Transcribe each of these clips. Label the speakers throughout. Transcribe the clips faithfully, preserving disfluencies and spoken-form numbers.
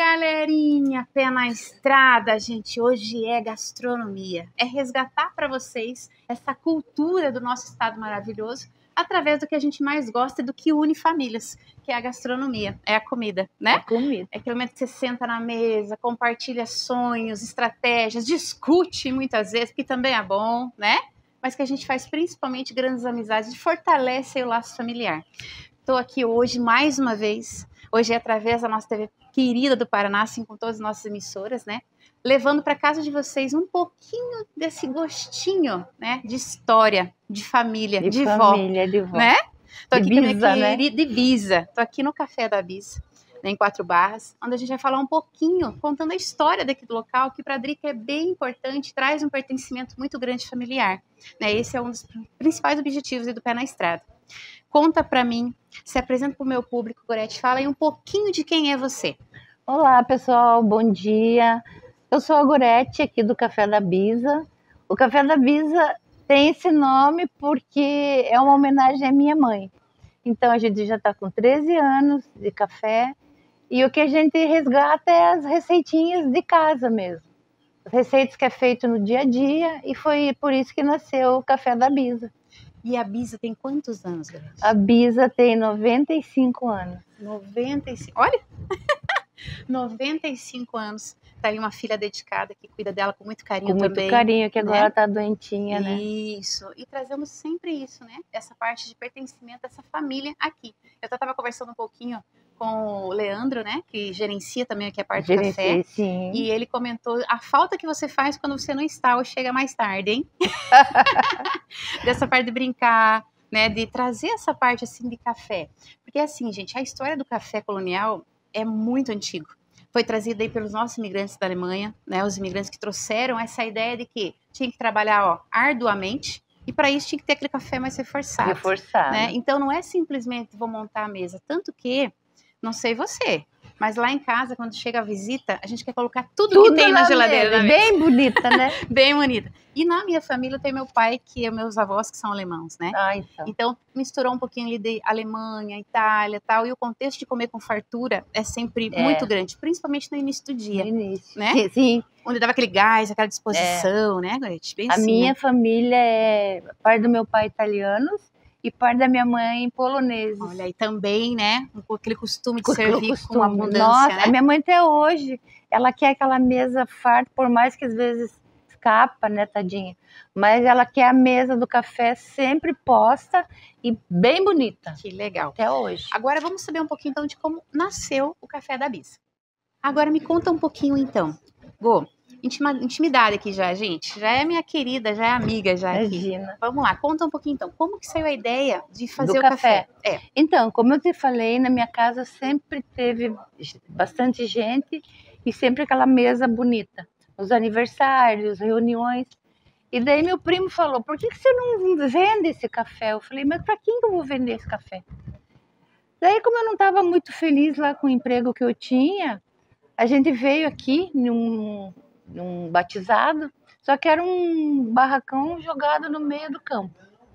Speaker 1: Galerinha, pé na estrada, gente, hoje é gastronomia. É resgatar para vocês essa cultura do nosso estado maravilhoso através do que a gente mais gosta e do que une famílias, que é a gastronomia, é a comida, né?
Speaker 2: É comida.
Speaker 1: É aquele momento que você senta na mesa, compartilha sonhos, estratégias, discute muitas vezes, que também é bom, né? Mas que a gente faz principalmente grandes amizades e fortalece o laço familiar. Estou aqui hoje mais uma vez, hoje é através da nossa T V querida do Paraná, assim com todas as nossas emissoras, né? Levando para casa de vocês um pouquinho desse gostinho, né? De história, de família,
Speaker 2: De,
Speaker 1: de
Speaker 2: família,
Speaker 1: vó,
Speaker 2: de vó.
Speaker 1: né? Tô
Speaker 2: De
Speaker 1: aqui com a minha
Speaker 2: Bisa, né?
Speaker 1: querida, de Bisa. Tô aqui no Café da Bisa, né, em Quatro Barras, onde a gente vai falar um pouquinho, contando a história daqui do local, que para a Drica é bem importante, traz um pertencimento muito grande familiar, né? Esse é um dos principais objetivos aí do Pé na Estrada. Conta para mim, se apresenta para o meu público, Gorete, fala aí um pouquinho de quem é você.
Speaker 2: Olá, pessoal, bom dia. Eu sou a Gorete, aqui do Café da Bisa. O Café da Bisa tem esse nome porque é uma homenagem à minha mãe. Então, a gente já está com treze anos de café e o que a gente resgata é as receitinhas de casa mesmo. As receitas que é feito no dia a dia e foi por isso que nasceu o Café da Bisa.
Speaker 1: E a Bisa tem quantos anos, Gorete?
Speaker 2: A Bisa tem noventa e cinco anos.
Speaker 1: noventa e cinco, olha! noventa e cinco anos, tá aí uma filha dedicada que cuida dela com muito carinho
Speaker 2: Com muito
Speaker 1: também.
Speaker 2: carinho, que agora
Speaker 1: né?
Speaker 2: tá doentinha, né?
Speaker 1: Isso, e trazemos sempre isso, né? Essa parte de pertencimento dessa família aqui. Eu estava conversando um pouquinho com o Leandro, né? Que gerencia também aqui a parte do café.
Speaker 2: Sim.
Speaker 1: E ele comentou a falta que você faz quando você não está ou chega mais tarde, hein? Dessa parte de brincar, né? De trazer essa parte assim de café. Porque assim, gente, a história do café colonial é muito antigo. Foi trazida aí pelos nossos imigrantes da Alemanha, né? Os imigrantes que trouxeram essa ideia de que tinha que trabalhar, ó, arduamente, e para isso tinha que ter aquele café mais reforçado.
Speaker 2: Reforçado.
Speaker 1: Né? Então não é simplesmente vou montar a mesa, tanto que, não sei você, mas lá em casa, quando chega a visita, a gente quer colocar tudo, tudo que tem na, na geladeira.
Speaker 2: Mesa. Bem bonita, né?
Speaker 1: Bem bonita. E na minha família tem meu pai, que é meus avós, que são alemãos, né?
Speaker 2: Ah, então.
Speaker 1: Então, misturou um pouquinho ali de Alemanha, Itália e tal, e o contexto de comer com fartura é sempre é. muito grande, principalmente no início do dia.
Speaker 2: No início.
Speaker 1: Né?
Speaker 2: Sim.
Speaker 1: Onde dava aquele gás, aquela disposição, é. né, Gorete? Bem
Speaker 2: a
Speaker 1: assim,
Speaker 2: minha
Speaker 1: né?
Speaker 2: família é parte do meu pai italianos e parte da minha mãe poloneses.
Speaker 1: Olha, aí também, né, com aquele costume de
Speaker 2: com
Speaker 1: servir
Speaker 2: costume.
Speaker 1: com abundância,
Speaker 2: Nossa,
Speaker 1: né?
Speaker 2: A minha mãe até hoje, ela quer aquela mesa farta, por mais que às vezes escapa, né, tadinha? Mas ela quer a mesa do café sempre posta e bem bonita.
Speaker 1: Que legal.
Speaker 2: Até hoje.
Speaker 1: Agora vamos saber um pouquinho, então, de como nasceu o Café da Bisa. Agora me conta um pouquinho, então. Gô, intima, intimidade aqui já, gente. Já é minha querida, já é amiga já aqui.
Speaker 2: Imagina.
Speaker 1: Vamos lá, conta um pouquinho, então. Como que saiu a ideia de fazer
Speaker 2: do
Speaker 1: o
Speaker 2: café?
Speaker 1: café? É.
Speaker 2: Então, como eu te falei, na minha casa sempre teve bastante gente e sempre aquela mesa bonita. Os aniversários, reuniões. E daí meu primo falou, por que, que você não vende esse café? Eu falei, mas para quem que eu vou vender esse café? Daí, como eu não estava muito feliz lá com o emprego que eu tinha, a gente veio aqui num, num batizado, só que era um barracão jogado no meio do campo.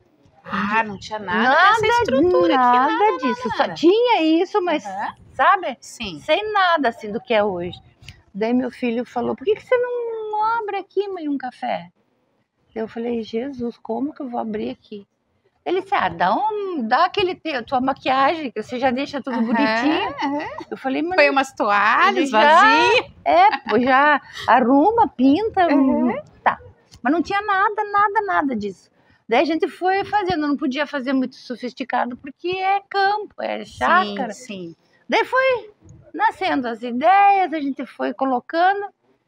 Speaker 1: Ah, não tinha nada,
Speaker 2: nada
Speaker 1: dessa estrutura
Speaker 2: nada
Speaker 1: aqui, nada
Speaker 2: disso.
Speaker 1: Nada.
Speaker 2: Só tinha isso, mas,
Speaker 1: uhum.
Speaker 2: sabe?
Speaker 1: Sim.
Speaker 2: Sem nada assim do que é hoje. Daí meu filho falou, por que, que você não abre aqui, mãe, um café? Eu falei, Jesus, como que eu vou abrir aqui? Ele disse, ah, dá, um, dá aquele teu, tua maquiagem, que você já deixa tudo
Speaker 1: uhum,
Speaker 2: bonitinho.
Speaker 1: Uhum.
Speaker 2: Eu falei, mas...
Speaker 1: Foi umas toalhas
Speaker 2: já,
Speaker 1: vazias.
Speaker 2: É, já arruma, pinta,
Speaker 1: uhum.
Speaker 2: tá. Mas não tinha nada, nada, nada disso. Daí a gente foi fazendo, não podia fazer muito sofisticado, porque é campo, é chácara.
Speaker 1: Sim, sim.
Speaker 2: Daí foi nascendo as ideias, a gente foi colocando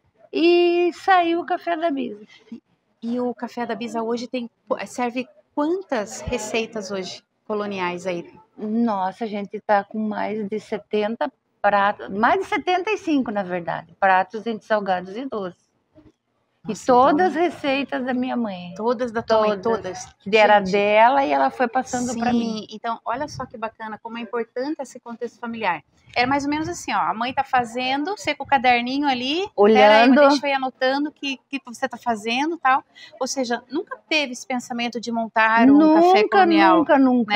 Speaker 2: e saiu o Café da Bisa.
Speaker 1: E o Café da Bisa hoje tem, serve quantas receitas hoje coloniais aí?
Speaker 2: Nossa, a gente tá com mais de setenta pratos, mais de setenta e cinco na verdade, pratos entre salgados e doces. Nossa, e todas as então... receitas da minha mãe.
Speaker 1: Todas da tua mãe, todas.
Speaker 2: Que era dela e ela foi passando para mim.
Speaker 1: Sim, então olha só que bacana, como é importante esse contexto familiar. Era mais ou menos assim, ó, a mãe tá fazendo, você com o caderninho ali,
Speaker 2: olhando,
Speaker 1: aí, deixa eu ir anotando o que, que você tá fazendo e tal. Ou seja, nunca teve esse pensamento de montar um
Speaker 2: nunca,
Speaker 1: café colonial.
Speaker 2: Nunca, nunca,
Speaker 1: né?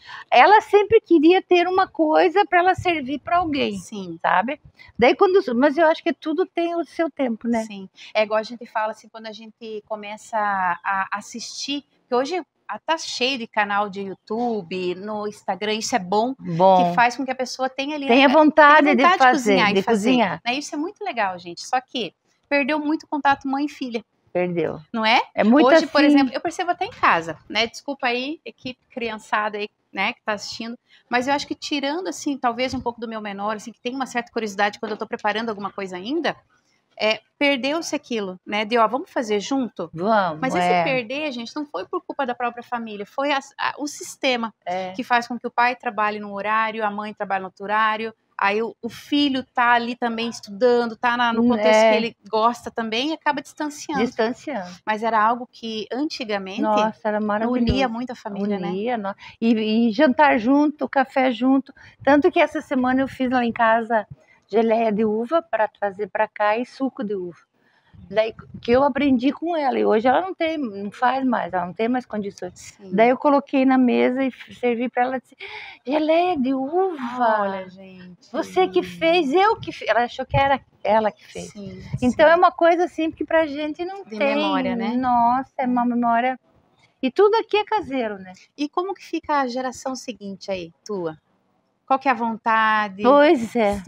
Speaker 2: ela sempre queria ter uma coisa para ela servir para alguém,
Speaker 1: Sim,
Speaker 2: sabe? Daí quando, mas eu acho que tudo tem o seu tempo, né?
Speaker 1: sim. É igual a gente fala assim, quando a gente começa a assistir, que hoje ah, tá cheio de canal de YouTube, no Instagram, isso é bom,
Speaker 2: Bom,
Speaker 1: que faz com que a pessoa tenha ali
Speaker 2: tenha
Speaker 1: eh,
Speaker 2: vontade,
Speaker 1: tenha vontade
Speaker 2: de fazer,
Speaker 1: cozinhar
Speaker 2: de
Speaker 1: e fazer.
Speaker 2: cozinhar.
Speaker 1: Né? Isso é muito legal, gente. Só que perdeu muito o contato mãe e filha,
Speaker 2: Perdeu.
Speaker 1: não é?
Speaker 2: É muito
Speaker 1: Hoje, por
Speaker 2: assim.
Speaker 1: exemplo, eu percebo até em casa, né? Desculpa aí, equipe criançada aí, né, que tá assistindo, mas eu acho que tirando, assim, talvez um pouco do meu menor, assim, que tem uma certa curiosidade quando eu tô preparando alguma coisa ainda, é, perdeu-se aquilo, né, de, ó, vamos fazer junto?
Speaker 2: Vamos,
Speaker 1: Mas esse
Speaker 2: é,
Speaker 1: perder, gente, não foi por culpa da própria família, foi a- a- o sistema
Speaker 2: é.
Speaker 1: que faz com que o pai trabalhe num horário, a mãe trabalhe no outro horário, aí o, o filho tá ali também estudando, tá na- no
Speaker 2: Hum,
Speaker 1: contexto
Speaker 2: é.
Speaker 1: que ele gosta também e acaba distanciando.
Speaker 2: Distanciando.
Speaker 1: Mas era algo que antigamente
Speaker 2: Nossa, era maravilhoso.
Speaker 1: unia muito a família, né?
Speaker 2: Unia, no- e, e jantar junto, café junto. Tanto que essa semana eu fiz lá em casa geleia de uva para trazer para cá e suco de uva. Daí que eu aprendi com ela. E hoje ela não tem, não faz mais, ela não tem mais condições.
Speaker 1: Sim.
Speaker 2: Daí eu coloquei na mesa e servi para ela. Disse, geleia de uva.
Speaker 1: Olha, gente.
Speaker 2: Você que fez, eu que fiz. Ela achou que era ela que fez.
Speaker 1: Sim,
Speaker 2: Então
Speaker 1: sim.
Speaker 2: é uma coisa assim que pra gente não
Speaker 1: De
Speaker 2: tem.
Speaker 1: memória, né?
Speaker 2: Nossa, é uma memória. E tudo aqui é caseiro, né?
Speaker 1: E como que fica a geração seguinte aí, tua? Qual que é a vontade?
Speaker 2: Pois é.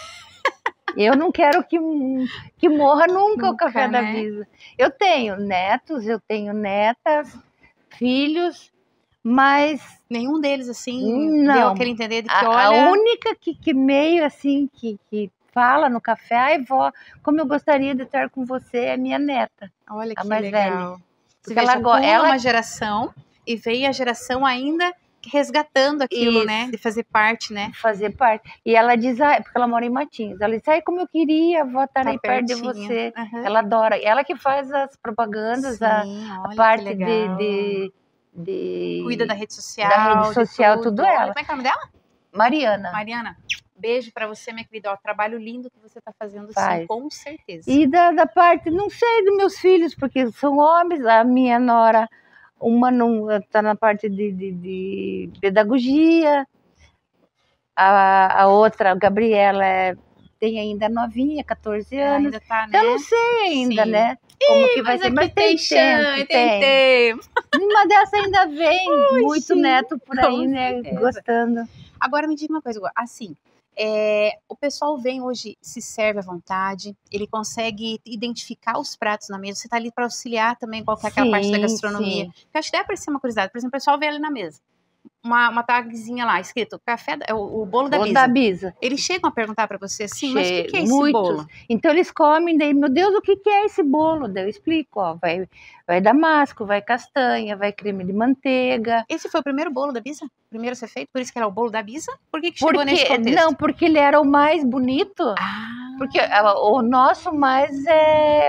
Speaker 2: Eu não quero que, que morra nunca, o
Speaker 1: Nunca,
Speaker 2: café da
Speaker 1: né?
Speaker 2: Bisa. Eu tenho netos, eu tenho netas, filhos, mas
Speaker 1: Nenhum deles, assim,
Speaker 2: Não.
Speaker 1: deu aquele entender de que,
Speaker 2: a,
Speaker 1: olha...
Speaker 2: a única que, que meio assim, que, que fala no café, ai vó, como eu gostaria de estar com você, é minha neta.
Speaker 1: Olha
Speaker 2: a
Speaker 1: que
Speaker 2: mais
Speaker 1: legal. Você
Speaker 2: Porque ela
Speaker 1: veja,
Speaker 2: go-
Speaker 1: pula
Speaker 2: ela-
Speaker 1: uma geração e veio a geração ainda resgatando aquilo,
Speaker 2: Isso.
Speaker 1: né? De fazer parte, né?
Speaker 2: Fazer parte. E ela diz, ah, porque ela mora em Matinhos. Ela diz, ai, como eu queria, a vó estar
Speaker 1: Tá
Speaker 2: aí perto de
Speaker 1: pertinho.
Speaker 2: você.
Speaker 1: Aham.
Speaker 2: Ela adora. Ela que faz as propagandas, a,
Speaker 1: Sim,
Speaker 2: a
Speaker 1: olha que
Speaker 2: parte de,
Speaker 1: legal.
Speaker 2: de, de-
Speaker 1: Cuida da rede social.
Speaker 2: da rede
Speaker 1: de
Speaker 2: social, tudo
Speaker 1: Olha,
Speaker 2: ela.
Speaker 1: como é que é o nome dela?
Speaker 2: Mariana.
Speaker 1: Mariana, beijo pra você, minha querida. Ó, trabalho lindo que você tá fazendo, sim,
Speaker 2: Faz.
Speaker 1: com certeza.
Speaker 2: E da, da parte, não sei, dos meus filhos, porque são homens, a minha nora, uma está na parte de, de, de pedagogia, a, a outra, a Gabriela, é, tem ainda novinha, catorze anos.
Speaker 1: Ainda tá, né?
Speaker 2: Eu não sei ainda,
Speaker 1: Sim.
Speaker 2: né? Como que vai
Speaker 1: Mas
Speaker 2: ser,
Speaker 1: aqui
Speaker 2: mas tem,
Speaker 1: chance,
Speaker 2: tempo,
Speaker 1: tem tempo.
Speaker 2: Uma dessa ainda vem, muito
Speaker 1: sim,
Speaker 2: neto por
Speaker 1: com
Speaker 2: aí, né?
Speaker 1: certeza.
Speaker 2: Gostando.
Speaker 1: Agora me diga uma coisa, assim, é, o pessoal vem hoje, se serve à vontade, ele consegue identificar os pratos na mesa, você tá ali para auxiliar também qual que é aquela parte da
Speaker 2: Sim,
Speaker 1: gastronomia.
Speaker 2: sim.
Speaker 1: Eu acho que deve parecer uma curiosidade, por exemplo, o pessoal vê ali na mesa, uma, uma tagzinha lá, escrito café, da- o, o bolo da
Speaker 2: Ou
Speaker 1: Bisa.
Speaker 2: da Bisa.
Speaker 1: Eles chegam a perguntar para você assim, mas o que, que é esse
Speaker 2: Muitos.
Speaker 1: bolo?
Speaker 2: Então eles comem, daí, meu Deus, o que, que é esse bolo? Daí eu explico, ó, vai, vai damasco, vai castanha, vai creme de manteiga.
Speaker 1: Esse foi o primeiro bolo da Bisa? Primeiro a ser feito? Por isso que era o bolo da Bisa? Por que, que chegou nesse
Speaker 2: Porque,
Speaker 1: contexto?
Speaker 2: não, porque ele era o mais bonito.
Speaker 1: Ah,
Speaker 2: Porque a- o nosso mais é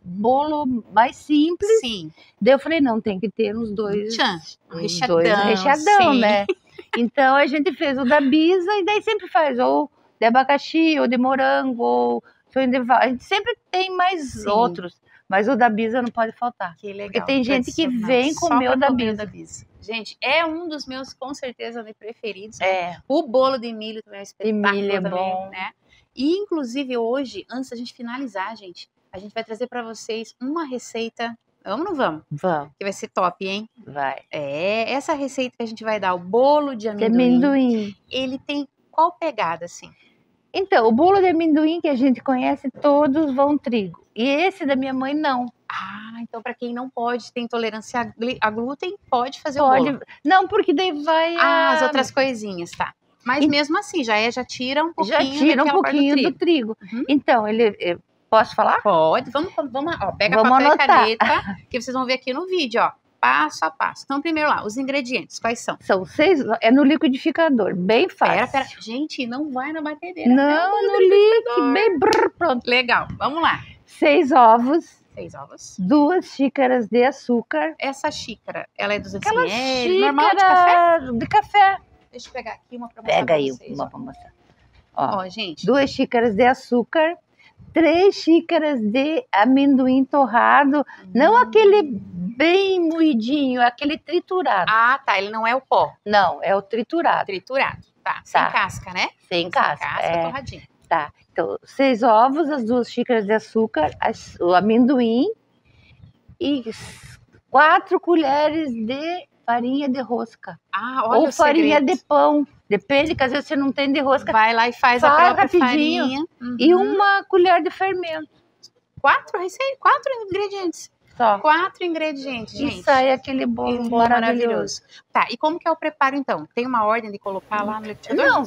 Speaker 2: bolo mais simples.
Speaker 1: sim.
Speaker 2: Daí eu falei, não, tem que ter uns dois,
Speaker 1: Tchan,
Speaker 2: uns
Speaker 1: recheadão,
Speaker 2: dois recheadão,
Speaker 1: sim.
Speaker 2: né? Então a gente fez o da Bisa e daí sempre faz ou de abacaxi, ou de morango, ou sonho de val. A gente sempre tem mais
Speaker 1: Sim.
Speaker 2: outros, mas o da Bisa não pode faltar.
Speaker 1: Que legal.
Speaker 2: Porque tem gente que
Speaker 1: tradicional,
Speaker 2: vem
Speaker 1: só
Speaker 2: comer o
Speaker 1: pra
Speaker 2: da
Speaker 1: comer
Speaker 2: Bisa.
Speaker 1: Bisa. Gente, é um dos meus, com certeza, preferidos. Né?
Speaker 2: É,
Speaker 1: O bolo de milho também é um espetáculo.
Speaker 2: milho é
Speaker 1: também,
Speaker 2: bom.
Speaker 1: né? E, inclusive, hoje, antes da gente finalizar, gente, a gente vai trazer para vocês uma receita. Vamos ou não vamos?
Speaker 2: vamos,
Speaker 1: Que vai ser top, hein?
Speaker 2: vai.
Speaker 1: É, essa receita que a gente vai dar, o bolo de
Speaker 2: De
Speaker 1: amendoim,
Speaker 2: amendoim.
Speaker 1: ele tem qual pegada, assim?
Speaker 2: Então, o bolo de amendoim que a gente conhece, todos vão trigo. E esse da minha mãe, não.
Speaker 1: Ah, então para quem não pode, tem intolerância a gli- a glúten, pode fazer o
Speaker 2: Pode.
Speaker 1: bolo.
Speaker 2: Não, porque daí vai
Speaker 1: Ah,
Speaker 2: a...
Speaker 1: as outras coisinhas, tá. Mas
Speaker 2: E-
Speaker 1: mesmo assim, já é, já tira um pouquinho
Speaker 2: Já tira um
Speaker 1: daquela parte
Speaker 2: pouquinho
Speaker 1: do
Speaker 2: do trigo.
Speaker 1: trigo. Uhum.
Speaker 2: Então, ele... eu- Posso falar?
Speaker 1: Pode, vamos, vamos, ó, pega
Speaker 2: Vamos
Speaker 1: papel
Speaker 2: anotar.
Speaker 1: e caneta, que vocês vão ver aqui no vídeo, ó, passo a passo. Então, primeiro lá, os ingredientes, quais são?
Speaker 2: São seis... É no liquidificador, bem fácil.
Speaker 1: Pera, pera, gente, não vai na batedeira.
Speaker 2: Não,
Speaker 1: pera,
Speaker 2: no liquidificador. Bem brrr, pronto.
Speaker 1: Legal, vamos lá.
Speaker 2: Seis ovos,
Speaker 1: Seis ovos.
Speaker 2: duas xícaras de açúcar.
Speaker 1: Essa xícara, ela é duzentos
Speaker 2: Aquela
Speaker 1: mililitros,
Speaker 2: xícara
Speaker 1: normal de café?
Speaker 2: de café.
Speaker 1: Deixa eu pegar aqui uma pra mostrar
Speaker 2: Pega
Speaker 1: pra
Speaker 2: aí
Speaker 1: vocês.
Speaker 2: uma
Speaker 1: ó.
Speaker 2: pra mostrar. Ó,
Speaker 1: Ó, gente,
Speaker 2: duas xícaras de açúcar, três xícaras de amendoim torrado, não aquele bem moidinho, aquele triturado.
Speaker 1: Ah, tá. Ele não é o pó.
Speaker 2: Não, é o triturado.
Speaker 1: Triturado. Tá. Sem
Speaker 2: Tá.
Speaker 1: casca, né?
Speaker 2: Sem casca.
Speaker 1: Sem casca,
Speaker 2: é.
Speaker 1: torradinho.
Speaker 2: Tá. Então, seis ovos, as duas xícaras de açúcar, as- o amendoim e quatro colheres de farinha de rosca.
Speaker 1: Ah, olha
Speaker 2: Ou
Speaker 1: o
Speaker 2: farinha
Speaker 1: segredo.
Speaker 2: de pão. Depende, que às vezes você não tem de rosca.
Speaker 1: Vai lá e faz,
Speaker 2: Faz
Speaker 1: a própria
Speaker 2: rapidinho.
Speaker 1: farinha. Uhum.
Speaker 2: E uma colher de fermento.
Speaker 1: Quatro receitas, quatro ingredientes.
Speaker 2: Só.
Speaker 1: Quatro ingredientes, gente.
Speaker 2: E sai aquele
Speaker 1: E
Speaker 2: bolo,
Speaker 1: um bolo
Speaker 2: maravilhoso.
Speaker 1: maravilhoso. Tá, e como que é o preparo, então? Tem uma ordem de colocar lá no liquidificador?
Speaker 2: Não.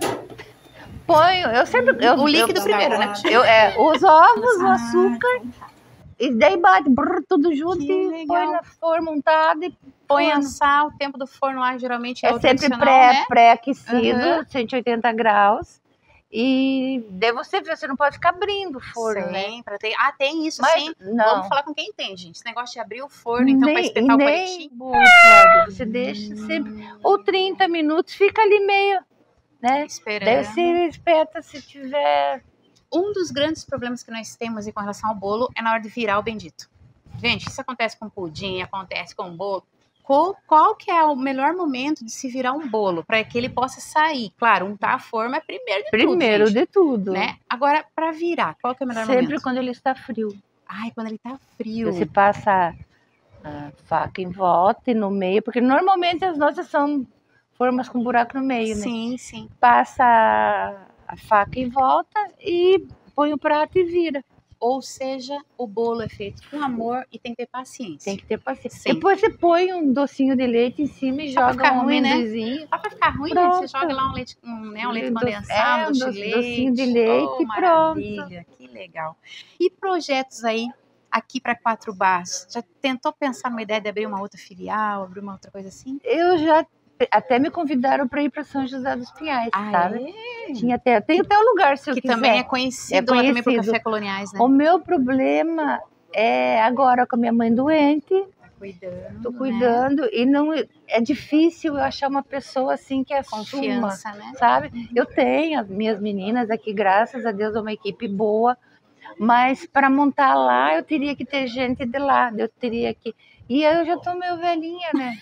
Speaker 2: Ponho, eu sempre... Eu,
Speaker 1: O líquido
Speaker 2: eu,
Speaker 1: primeiro, né?
Speaker 2: Eu, é, os ovos, o
Speaker 1: Ah,
Speaker 2: açúcar, e daí bate brrr, tudo junto
Speaker 1: Que
Speaker 2: e
Speaker 1: legal.
Speaker 2: põe na forma montada e
Speaker 1: Põe
Speaker 2: forno.
Speaker 1: assar, o tempo do forno lá geralmente é,
Speaker 2: É
Speaker 1: o
Speaker 2: sempre
Speaker 1: tradicional,
Speaker 2: pré,
Speaker 1: né?
Speaker 2: pré-aquecido,
Speaker 1: Uhum.
Speaker 2: cento e oitenta graus. E daí você vê, você não pode ficar abrindo o forno, né?
Speaker 1: Sim, pra ter... Ah, tem isso,
Speaker 2: Mas
Speaker 1: sim.
Speaker 2: não.
Speaker 1: Vamos falar com quem entende, gente. Esse negócio de abrir o forno, então, pra
Speaker 2: Nem-
Speaker 1: espetar o
Speaker 2: nem
Speaker 1: palitinho.
Speaker 2: bolo, Cláudia, você deixa sempre... Ou trinta minutos, fica ali meio, né?
Speaker 1: Esperando.
Speaker 2: Daí você espeta se tiver...
Speaker 1: Um dos grandes problemas que nós temos aí com relação ao bolo é na hora de virar o bendito. Gente, isso acontece com pudim, acontece com bolo. Qual, qual que é o melhor momento de se virar um bolo para que ele possa sair? Claro, untar a forma é primeiro de
Speaker 2: Primeiro
Speaker 1: tudo, gente,
Speaker 2: de tudo.
Speaker 1: né? Agora, para virar, qual que é o melhor
Speaker 2: Sempre
Speaker 1: momento?
Speaker 2: quando ele está frio.
Speaker 1: Ai, quando ele tá frio.
Speaker 2: Você passa a faca em volta e no meio, porque normalmente as nossas são formas com buraco no meio, né?
Speaker 1: Sim, sim.
Speaker 2: Passa a- a faca em volta e põe o prato e vira.
Speaker 1: Ou seja, o bolo é feito com amor e tem que ter paciência.
Speaker 2: Tem que ter paciência.
Speaker 1: Sim.
Speaker 2: Depois você põe um docinho de leite em cima e
Speaker 1: Só pra
Speaker 2: joga
Speaker 1: ficar
Speaker 2: um
Speaker 1: ruim, né?
Speaker 2: amendoizinho.
Speaker 1: Só pra ficar ruim,
Speaker 2: Pronto.
Speaker 1: gente, você joga lá um leite, um, né, um leite
Speaker 2: Do-
Speaker 1: condensado,
Speaker 2: é,
Speaker 1: um
Speaker 2: um
Speaker 1: doce
Speaker 2: do-
Speaker 1: de leite.
Speaker 2: docinho de leite
Speaker 1: Oh,
Speaker 2: e pronto.
Speaker 1: maravilha, que legal. E projetos aí, aqui para Quatro Barras? Já tentou pensar numa ideia de abrir uma outra filial, abrir uma outra coisa assim?
Speaker 2: Eu já até me convidaram para ir para São José dos Pinhais, sabe? Tinha até, tem até um lugar se eu
Speaker 1: Que
Speaker 2: quiser.
Speaker 1: também é conhecido,
Speaker 2: É
Speaker 1: lá também por
Speaker 2: conhecido.
Speaker 1: café coloniais, né?
Speaker 2: O meu problema é agora com a minha mãe doente,
Speaker 1: Tá cuidando,
Speaker 2: tô
Speaker 1: né?
Speaker 2: cuidando e não é difícil eu achar uma pessoa assim que assuma,
Speaker 1: Confiança, né?
Speaker 2: sabe? Eu tenho as minhas meninas aqui, graças a Deus, é uma equipe boa, mas para montar lá eu teria que ter gente de lá, eu teria que... E eu já tô meio velhinha, né?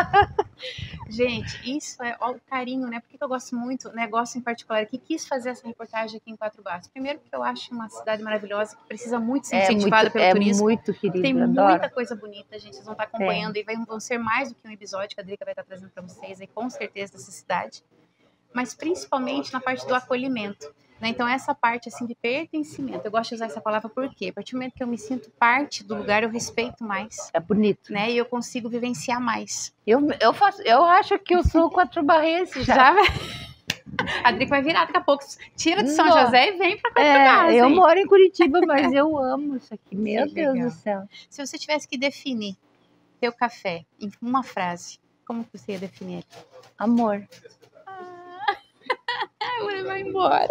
Speaker 1: Gente, isso é ó, o carinho, né? Por que que eu gosto muito, negócio em particular, que quis fazer essa reportagem aqui em Quatro Barras? Primeiro porque eu acho uma cidade maravilhosa, que precisa muito ser
Speaker 2: É
Speaker 1: incentivada
Speaker 2: muito,
Speaker 1: pelo
Speaker 2: é
Speaker 1: turismo.
Speaker 2: muito querido,
Speaker 1: Tem
Speaker 2: eu
Speaker 1: muita
Speaker 2: adoro.
Speaker 1: coisa bonita, gente. Vocês vão estar acompanhando e vai- vão ser mais do que um episódio que a Drica vai estar trazendo para vocês aí, com certeza, dessa cidade. Mas principalmente na parte do acolhimento, né? Então, essa parte assim de pertencimento. Eu gosto de usar essa palavra porque a partir do momento que eu me sinto parte do lugar, eu respeito mais,
Speaker 2: É bonito.
Speaker 1: né? E eu consigo vivenciar mais.
Speaker 2: Eu, eu, faço, eu acho que eu sou quatro barrense já.
Speaker 1: Já vai... A Drica vai virar daqui a pouco. Tira de São
Speaker 2: Não.
Speaker 1: José e vem para Quatro
Speaker 2: É,
Speaker 1: Barras,
Speaker 2: eu
Speaker 1: hein?
Speaker 2: moro em Curitiba, mas eu amo isso aqui. Meu
Speaker 1: Que
Speaker 2: Deus
Speaker 1: legal.
Speaker 2: do céu.
Speaker 1: Se você tivesse que definir teu café em uma frase, como que você ia definir ele?
Speaker 2: Amor.
Speaker 1: Agora vai embora.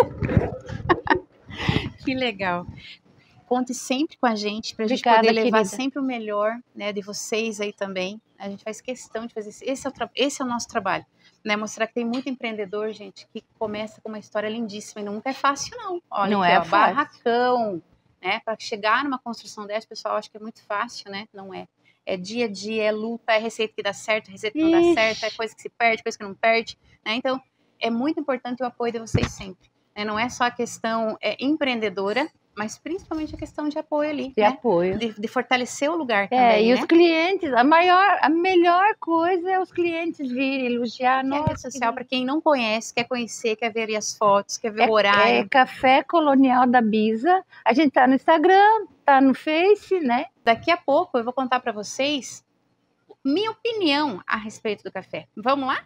Speaker 1: Que legal. Conte sempre com a gente para a gente
Speaker 2: Obrigada,
Speaker 1: poder levar
Speaker 2: querida.
Speaker 1: sempre o melhor, né, de vocês aí também. A gente faz questão de fazer esse, esse, é o, tra- esse é o nosso trabalho, né? Mostrar que tem muito empreendedor, gente, que começa com uma história lindíssima e nunca é fácil, não. Olha
Speaker 2: Não
Speaker 1: aqui,
Speaker 2: é
Speaker 1: ó,
Speaker 2: fácil.
Speaker 1: barracão, né? Para chegar numa construção dessa, pessoal, acha que é muito fácil, né? Não é. É dia a dia, é luta, é receita que dá certo, receita que não dá
Speaker 2: Ixi.
Speaker 1: certo, é coisa que se perde, coisa que não perde, né? Então, é muito importante o apoio de vocês sempre, né? Não é só a questão é, empreendedora, mas principalmente a questão de apoio ali,
Speaker 2: De
Speaker 1: né?
Speaker 2: apoio.
Speaker 1: De, de fortalecer o lugar
Speaker 2: É,
Speaker 1: também,
Speaker 2: e
Speaker 1: né?
Speaker 2: os clientes, a maior, a melhor coisa é os clientes virem elogiar.
Speaker 1: Que é a
Speaker 2: Nossa,
Speaker 1: rede social, para quem não conhece, quer conhecer, quer ver as fotos, quer ver o
Speaker 2: é
Speaker 1: horário.
Speaker 2: Café Colonial da Bisa. A gente tá no Instagram, tá no Face, né?
Speaker 1: Daqui a pouco eu vou contar para vocês minha opinião a respeito do café. Vamos lá?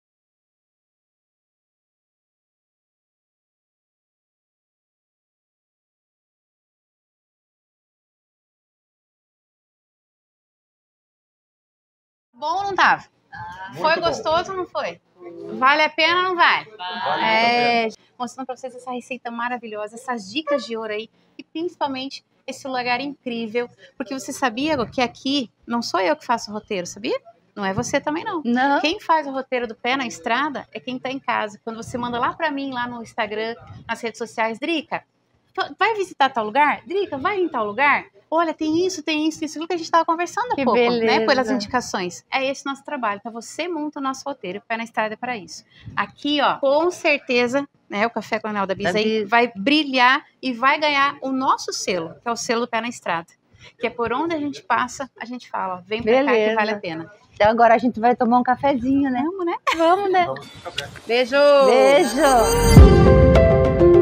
Speaker 1: Bom ou não tava? Foi gostoso ou não foi? Vale a pena ou não vale? É, mostrando para vocês essa receita maravilhosa, essas dicas de ouro aí e principalmente esse lugar incrível, porque você sabia que aqui não sou eu que faço o roteiro, sabia? Não é você também não.
Speaker 2: Não.
Speaker 1: Quem faz o roteiro do Pé na Estrada é quem tá em casa. Quando você manda lá para mim, lá no Instagram, nas redes sociais, Drica, vai visitar tal lugar? Drica, vai em tal lugar? olha, tem isso, tem isso, isso, aquilo que a gente estava conversando há
Speaker 2: Que
Speaker 1: pouco,
Speaker 2: beleza.
Speaker 1: né? Pelas indicações. É esse nosso trabalho. Então você monta o nosso roteiro, Pé na Estrada é para isso. Aqui, ó, com certeza, né, o Café Coronel da Bis
Speaker 2: Da
Speaker 1: aí
Speaker 2: Bis.
Speaker 1: vai brilhar e vai ganhar o nosso selo, que é o selo Pé na Estrada. Que é por onde a gente passa, a gente fala, ó, vem pra cá que
Speaker 2: Beleza.
Speaker 1: vale a pena.
Speaker 2: Então agora a gente vai tomar um cafezinho, né?
Speaker 1: Vamos, né?
Speaker 2: Vamos, né?
Speaker 1: Beijo!
Speaker 2: Beijo!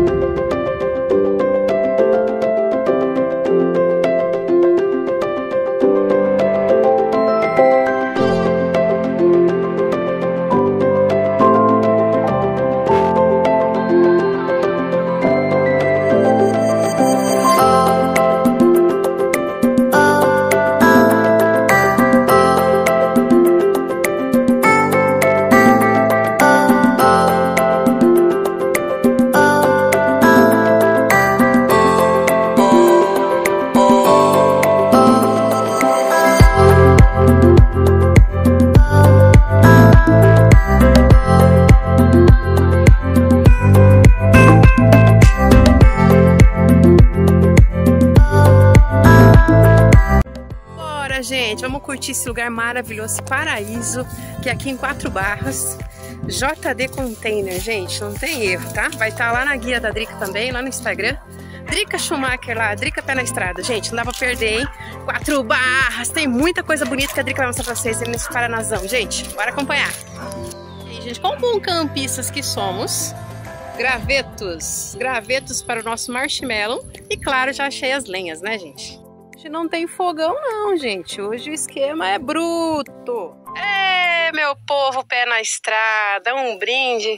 Speaker 3: Gente, vamos curtir esse lugar maravilhoso, esse paraíso, que é aqui em Quatro Barras, J D Container, gente, não tem erro, tá? Vai estar lá na guia da Drica também, lá no Instagram, Drica Schumacher lá, Drica Pé na Estrada, gente, não dá pra perder, hein? Quatro Barras, tem muita coisa bonita que a Drica vai mostrar pra vocês nesse Paranazão, gente, bora acompanhar. E aí, gente, como bom campistas que somos, gravetos, gravetos para o nosso marshmallow e claro, já achei as lenhas, né, gente? Hoje não tem fogão não, gente. Hoje o esquema é bruto. É, meu povo, pé na estrada, um brinde.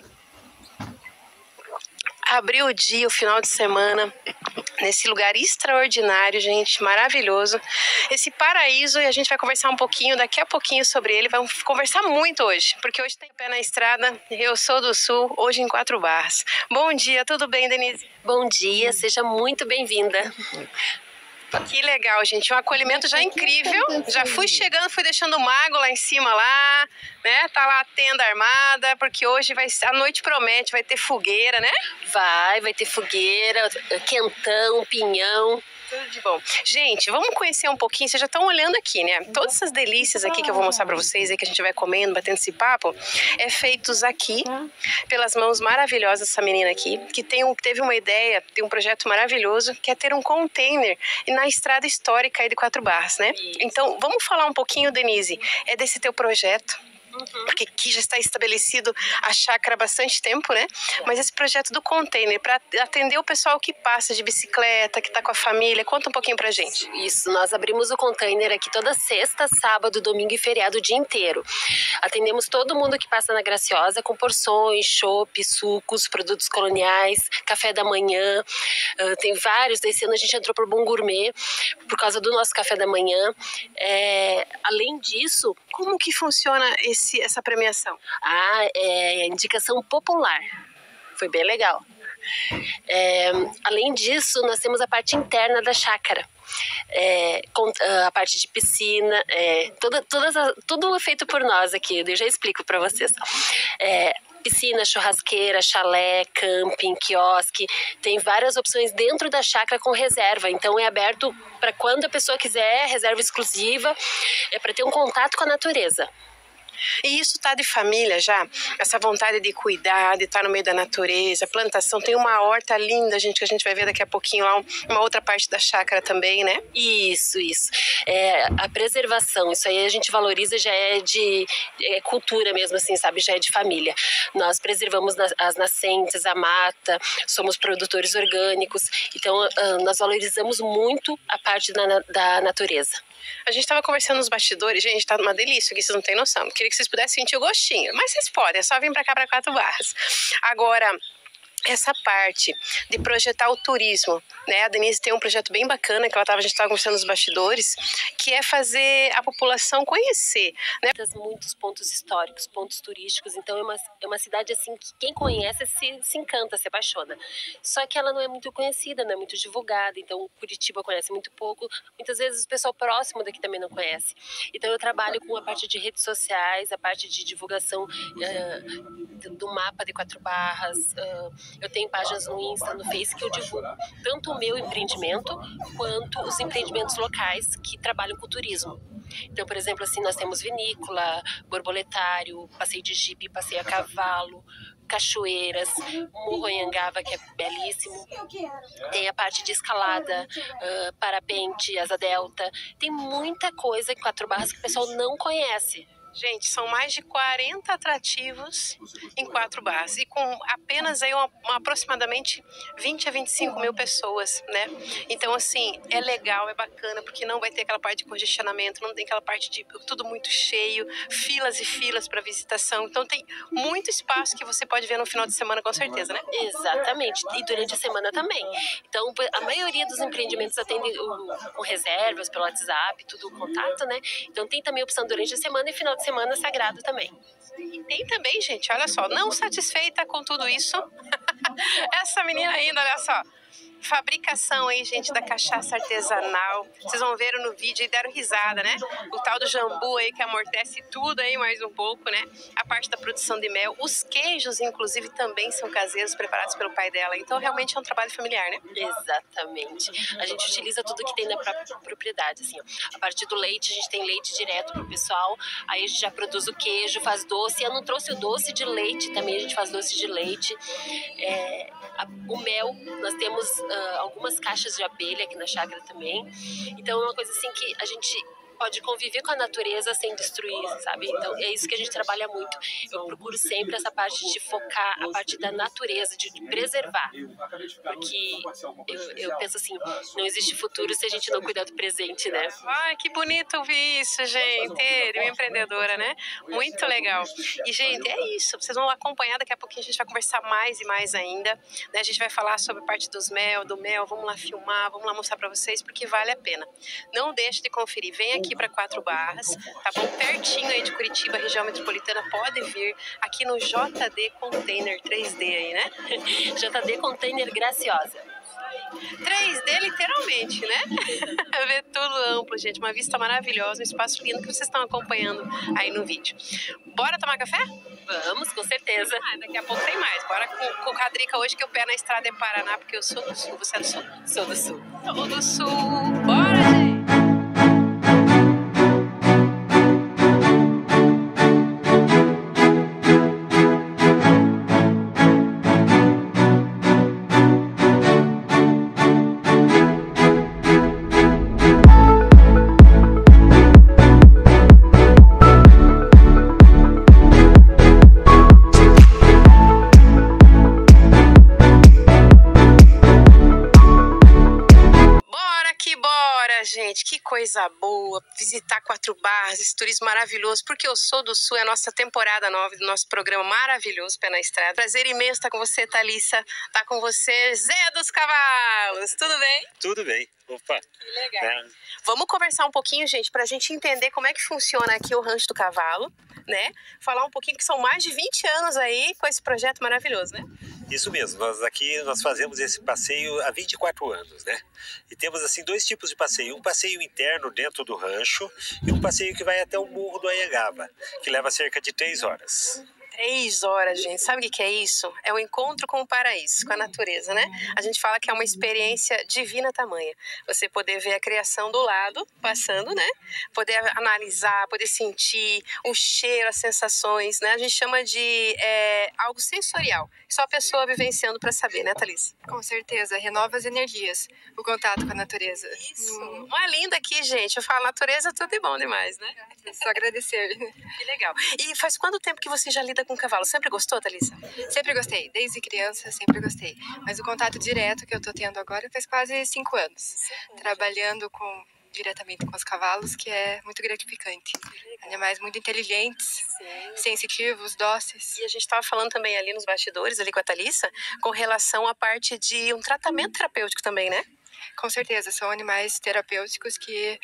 Speaker 3: Abriu o dia, o final de semana, nesse lugar extraordinário, gente, maravilhoso. Esse paraíso, e a gente vai conversar um pouquinho, daqui a pouquinho sobre ele. Vamos conversar muito hoje, porque hoje tem pé na estrada. Eu sou do Sul, hoje em Quatro Barras. Bom dia, tudo bem, Denise?
Speaker 4: Bom dia, seja muito bem-vinda.
Speaker 3: Que legal, gente. Um acolhimento já incrível. Já fui chegando, fui deixando o mago lá em cima lá, né? Tá lá a tenda armada, porque hoje vai a noite promete, vai ter fogueira, né?
Speaker 4: Vai, vai ter fogueira, quentão, pinhão.
Speaker 3: Tudo de bom. Gente, vamos conhecer um pouquinho, vocês já estão olhando aqui, né? Todas essas delícias aqui que eu vou mostrar pra vocês, aí que a gente vai comendo, batendo esse papo, é feitos aqui, pelas mãos maravilhosas dessa menina aqui, que tem um, teve uma ideia, tem um projeto maravilhoso, que é ter um container na estrada histórica aí de Quatro Barras, né?
Speaker 4: Isso.
Speaker 3: Então, vamos falar um pouquinho, Denise, é desse teu projeto.
Speaker 4: Uhum.
Speaker 3: Porque aqui já está estabelecido a chácara há bastante tempo, né? Mas esse projeto do container, para atender o pessoal que passa de bicicleta, que está com a família, conta um pouquinho pra gente.
Speaker 4: Isso, nós abrimos o container aqui toda sexta, sábado, domingo e feriado o dia inteiro. Atendemos todo mundo que passa na Graciosa com porções, chopp, sucos, produtos coloniais, café da manhã. Uh, tem vários, esse ano a gente entrou pro Bom Gourmet por causa do nosso café da manhã. É, além disso...
Speaker 3: Como que funciona esse, essa premiação?
Speaker 4: Ah, é indicação popular. Foi bem legal. É, além disso, nós temos a parte interna da chácara. É, com, a parte de piscina, é, toda, todas a, tudo é feito por nós aqui, eu já explico para vocês. É, piscina, churrasqueira, chalé, camping, quiosque, tem várias opções dentro da chácara com reserva, então é aberto para quando a pessoa quiser, reserva exclusiva, é para ter um contato com a natureza.
Speaker 3: E isso tá de família já? Essa vontade de cuidar, de estar no meio da natureza, plantação. Tem uma horta linda, gente, que a gente vai ver daqui a pouquinho lá, uma outra parte da chácara também, né?
Speaker 4: Isso, isso. É, a preservação, isso aí a gente valoriza, já é de é cultura mesmo, assim, sabe? Já é de família. Nós preservamos as nascentes, a mata, somos produtores orgânicos, então nós valorizamos muito a parte da, da natureza.
Speaker 3: A gente estava conversando nos bastidores, gente, tá uma delícia aqui, vocês não têm noção. Queria que vocês pudessem sentir o gostinho, mas vocês podem, é só vir para cá, para Quatro Barras. Agora, essa parte de projetar o turismo, né? A Denise tem um projeto bem bacana que ela tava, a gente estava conversando nos bastidores, que é fazer a população conhecer, né?
Speaker 4: Muitos pontos históricos, pontos turísticos, então é uma, é uma cidade assim que quem conhece se, se encanta, se apaixona. Só que ela não é muito conhecida, não é muito divulgada, então Curitiba conhece muito pouco, muitas vezes o pessoal próximo daqui também não conhece. Então eu trabalho com a parte de redes sociais, a parte de divulgação uh, do mapa de Quatro Barras, uh, eu tenho páginas no Insta, no Face, que eu divulgo tanto o meu empreendimento quanto os empreendimentos locais que trabalham com turismo. Então, por exemplo, assim, nós temos vinícola, borboletário, passeio de jipe, passeio a cavalo, cachoeiras, Morro Anhangaba, que é belíssimo. Tem a parte de escalada, uh, parapente, asa delta. Tem muita coisa em Quatro Barras que o pessoal não conhece.
Speaker 3: Gente, são mais de quarenta atrativos em Quatro Barras e com apenas aí uma, uma, aproximadamente vinte a vinte e cinco mil pessoas, né? Então, assim, é legal, é bacana, porque não vai ter aquela parte de congestionamento, não tem aquela parte de tudo muito cheio, filas e filas para visitação. Então, tem muito espaço que você pode ver no final de semana, com certeza, né?
Speaker 4: Exatamente, e durante a semana também. Então, a maioria dos empreendimentos atende com reservas pelo WhatsApp, tudo contato, né? Então, tem também opção durante a semana e final de semana sagrado também.
Speaker 3: E tem também, gente, olha só, não satisfeita com tudo isso, essa menina ainda, olha só, fabricação aí, gente, da cachaça artesanal. Vocês vão ver no vídeo e deram risada, né? O tal do jambu aí que amortece tudo aí mais um pouco, né? A parte da produção de mel. Os queijos, inclusive, também são caseiros, preparados pelo pai dela. Então, realmente é um trabalho familiar, né?
Speaker 4: Exatamente. A gente utiliza tudo que tem na própria propriedade, assim, ó. A partir do leite, a gente tem leite direto pro pessoal. Aí a gente já produz o queijo, faz doce. Eu não trouxe o doce de leite também, a gente faz doce de leite. É, a, o mel, nós temos Uh, algumas caixas de abelha aqui na chácara também. Então é uma coisa assim que a gente pode conviver com a natureza sem destruir, sabe? Então é isso que a gente trabalha muito. Eu procuro sempre essa parte de focar a parte da natureza, de preservar. Porque eu, eu penso assim, não existe futuro se a gente não cuidar do presente, né?
Speaker 3: Ai, que bonito ouvir isso, gente. De uma empreendedora, né? Muito legal. E, gente, é isso. Vocês vão acompanhar, daqui a pouquinho a gente vai conversar mais e mais ainda, né? A gente vai falar sobre a parte dos mel, do mel. Vamos lá filmar, vamos lá mostrar pra vocês, porque vale a pena. Não deixe de conferir. Vem aqui para Quatro Barras, tá bom? Pertinho aí de Curitiba, região metropolitana, pode vir aqui no J D Container três D aí, né?
Speaker 4: J D Container Graciosa.
Speaker 3: três D literalmente, né? Ver tudo amplo, gente, uma vista maravilhosa, um espaço lindo que vocês estão acompanhando aí no vídeo. Bora tomar café?
Speaker 4: Vamos, com certeza.
Speaker 3: Ah, daqui a pouco tem mais. Bora com, com a Drica hoje, que o pé na estrada é Paraná, porque eu sou do Sul, você é do Sul?
Speaker 4: Sou do Sul.
Speaker 3: Sou do Sul. Bora, gente! Gente, que coisa boa visitar Quatro Barras, esse turismo maravilhoso, porque eu sou do Sul, é a nossa temporada nova do nosso programa maravilhoso Pé na Estrada. Prazer imenso estar com você, Thalissa, tá com você, Zé dos Cavalos, tudo bem?
Speaker 5: Tudo bem, opa.
Speaker 3: Que legal.
Speaker 5: É.
Speaker 3: Vamos conversar um pouquinho, gente, pra gente entender como é que funciona aqui o Rancho do Cavalo, né? Falar um pouquinho que são mais de vinte anos aí com esse projeto maravilhoso, né?
Speaker 5: Isso mesmo, nós aqui nós fazemos esse passeio há vinte e quatro anos, né? E temos assim dois tipos de passeio, um passeio interno dentro do rancho e um passeio que vai até o Morro do Anhangaba, que leva cerca de três horas.
Speaker 3: Três horas, gente. Sabe o que é isso? É o encontro com o paraíso, com a natureza, né? A gente fala que é uma experiência divina tamanha. Você poder ver a criação do lado, passando, né? Poder analisar, poder sentir o cheiro, as sensações, né? A gente chama de é, algo sensorial. Só a pessoa vivenciando para saber, né, Thalissa?
Speaker 6: Com certeza. Renova as energias, o contato com a natureza.
Speaker 3: Isso. Hum. Uma linda aqui, gente. Eu falo natureza, tudo é bom demais, né?
Speaker 6: Só agradecer.
Speaker 3: Que legal. E faz quanto tempo que você já lida com cavalo? Sempre gostou, Thalissa?
Speaker 6: Sempre gostei. Desde criança, sempre gostei. Mas o contato direto que eu tô tendo agora faz quase cinco anos. Sim. Trabalhando com, diretamente com os cavalos, que é muito gratificante. Animais muito inteligentes, sim, sensitivos, dóceis.
Speaker 3: E a gente estava falando também ali nos bastidores, ali com a Thalissa, com relação à parte de um tratamento terapêutico também, né?
Speaker 6: Com certeza. São animais terapêuticos que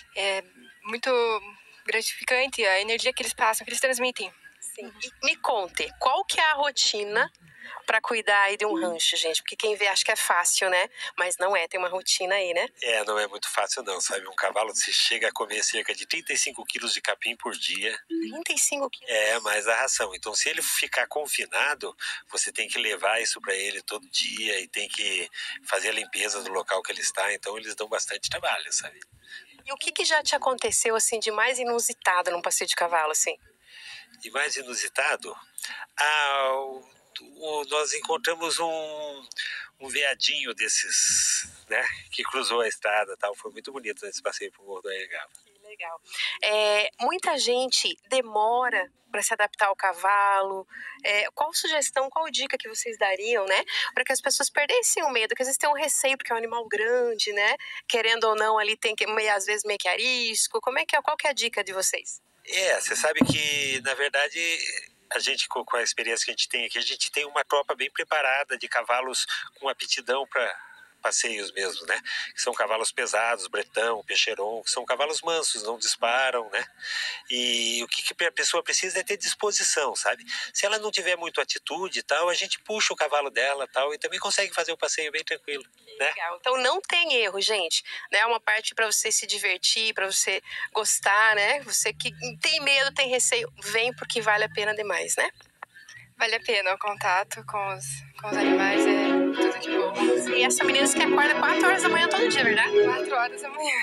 Speaker 6: é muito gratificante a energia que eles passam, que eles transmitem.
Speaker 3: Sim. E me conte, qual que é a rotina para cuidar aí de um rancho, gente? Porque quem vê acha que é fácil, né? Mas não é, tem uma rotina aí, né?
Speaker 5: É, não é muito fácil não, sabe? Um cavalo se chega a comer cerca de trinta e cinco quilos de capim por dia.
Speaker 3: trinta e cinco quilos?
Speaker 5: É, mais a ração. Então, se ele ficar confinado, você tem que levar isso para ele todo dia e tem que fazer a limpeza do local que ele está. Então, eles dão bastante trabalho, sabe?
Speaker 3: E o que, que já te aconteceu, assim, de mais inusitado num passeio de cavalo, assim?
Speaker 5: E mais inusitado, ah, o, o, nós encontramos um, um veadinho desses, né, que cruzou a estrada, tal. Foi muito bonito esse passeio pro Morro do Anhangabaú.
Speaker 3: Que legal. É, muita gente demora para se adaptar ao cavalo. É, qual sugestão, qual dica que vocês dariam, né, para que as pessoas perdessem o medo, que às vezes tem um receio porque é um animal grande, né, querendo ou não ali tem que meio, às vezes meio que arisco. Como é que é? Qual que é a dica de vocês?
Speaker 5: É, você sabe que, na verdade, a gente, com a experiência que a gente tem aqui, a gente tem uma tropa bem preparada de cavalos com aptidão para passeios mesmo, né? Que são cavalos pesados, bretão, peixeiron, que são cavalos mansos, não disparam, né? E o que, que a pessoa precisa é ter disposição, sabe? Se ela não tiver muito atitude e tal, a gente puxa o cavalo dela tal, e também consegue fazer o passeio bem tranquilo, né?
Speaker 3: Legal. Então não tem erro, gente, né? É uma parte para você se divertir, para você gostar, né? Você que tem medo, tem receio, vem porque vale a pena demais, né?
Speaker 6: Vale a pena o contato com os, com os animais, é tudo de bom.
Speaker 3: E essa menina que acorda quatro horas da manhã todo dia, verdade?
Speaker 6: quatro horas da manhã.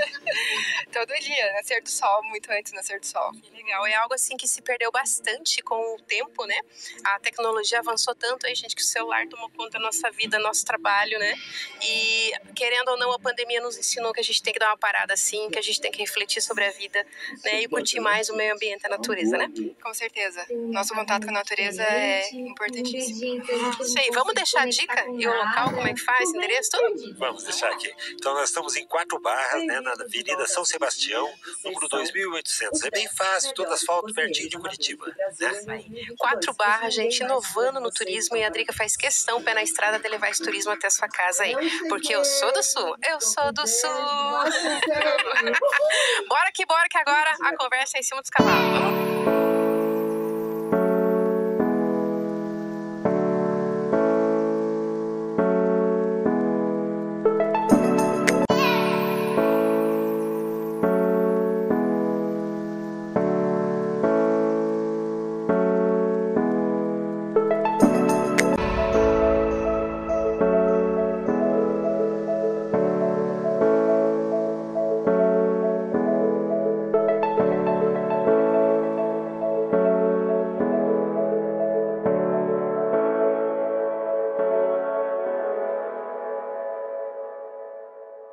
Speaker 6: Todo dia, nascer do sol, muito antes do nascer do sol.
Speaker 3: Que legal. É algo assim que se perdeu bastante com o tempo, né? A tecnologia avançou tanto aí, gente, que o celular tomou conta da nossa vida, nosso trabalho, né? E querendo ou não, a pandemia nos ensinou que a gente tem que dar uma parada assim, que a gente tem que refletir sobre a vida, né? E curtir mais o meio ambiente e a natureza, né?
Speaker 6: Com certeza. Nosso contato com a natureza é importantíssimo.
Speaker 3: Sei, vamos deixar a dica e o local, como é que faz, endereço, tudo?
Speaker 5: Vamos deixar aqui. Então, nós estamos em Quatro Barras, né, na Avenida São Sebastião, número dois mil e oitocentos. É bem fácil, todo asfalto pertinho de Curitiba, né?
Speaker 3: Quatro Barras, gente, inovando no turismo, e a Drica faz questão, pé na estrada, de levar esse turismo até a sua casa aí. Porque eu sou do Sul, eu sou do Sul. Bora que bora que agora a conversa é em cima dos cavalos. Vamos?